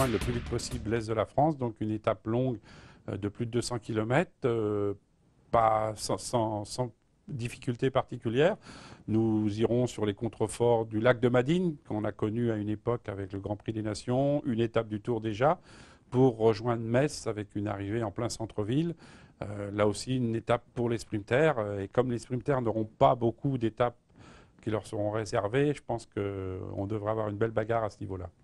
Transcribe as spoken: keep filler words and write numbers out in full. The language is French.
rejoindre le plus vite possible l'Est de la France, donc une étape longue euh, de plus de deux cents kilomètres, euh, pas sans, sans, sans difficulté particulière. Nous irons sur les contreforts du lac de Madine, qu'on a connu à une époque avec le Grand Prix des Nations, une étape du Tour déjà, pour rejoindre Metz avec une arrivée en plein centre-ville. Euh, là aussi, une étape pour les sprinters. Et comme les sprinters n'auront pas beaucoup d'étapes qui leur seront réservées, je pense qu'on devrait avoir une belle bagarre à ce niveau-là.